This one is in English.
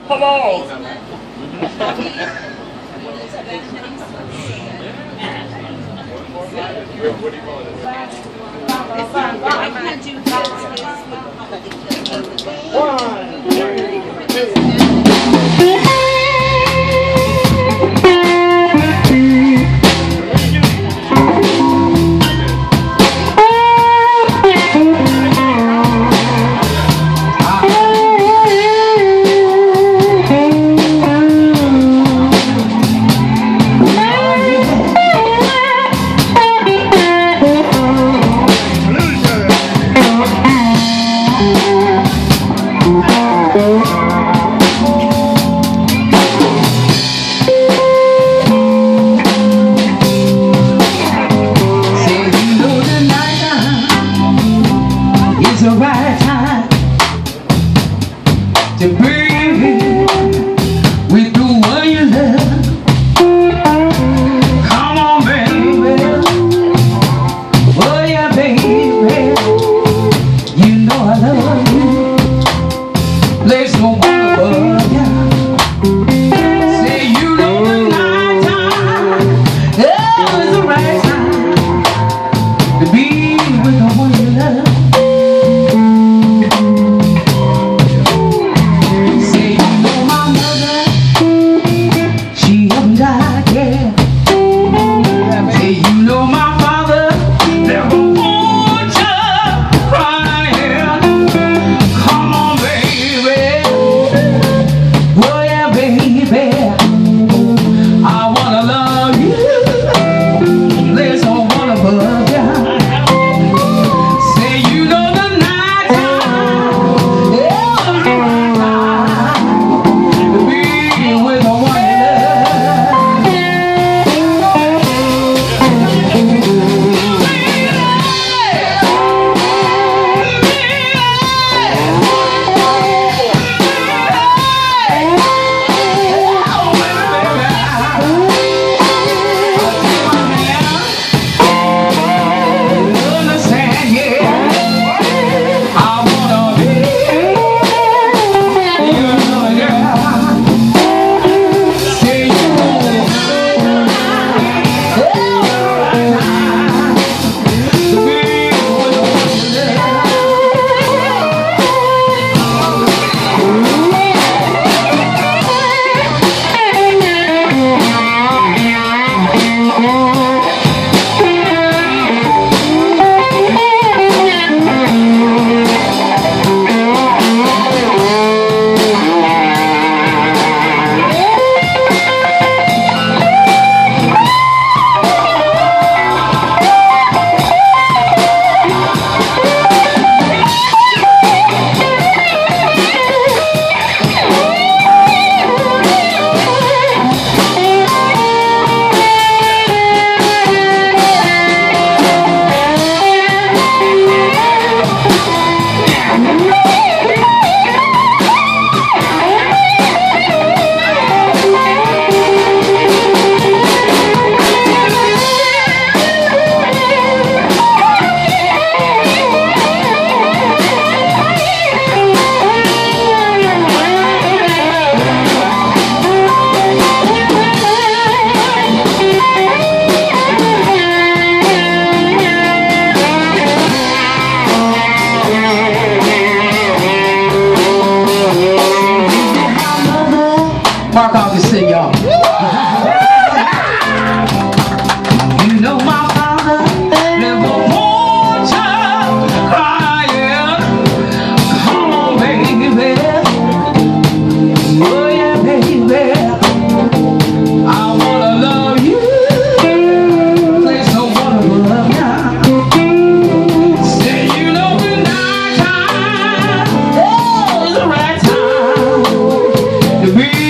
Come on. The right time to be with the one you love. Come on, baby. Oh yeah, baby. You know I love you. There's no one above you. Say you know the night time. Oh, it's the right time to be with the one you love. Mark off this thing, y'all. You know my father never wants you crying. Come on, baby. Oh yeah, baby. I wanna love you. There's no one to love you. Say you know the night time. Oh, it's the right time to be